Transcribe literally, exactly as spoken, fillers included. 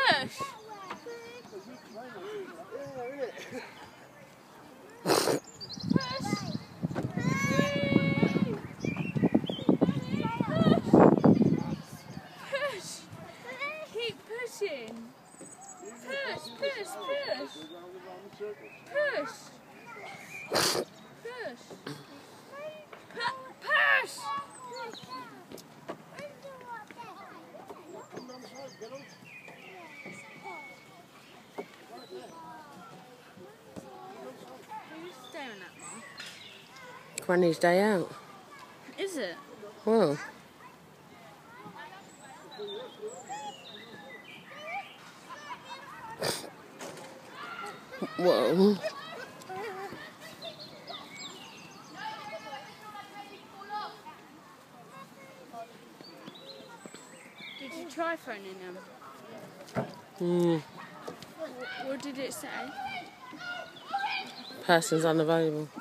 Push. Pushing. Push, push, push. Push. Push. Push. Who's staring at me? Granny's day out. Is it? Well. Whoa. Did you try phoning them? Hmm. What did it say? Person's unavailable.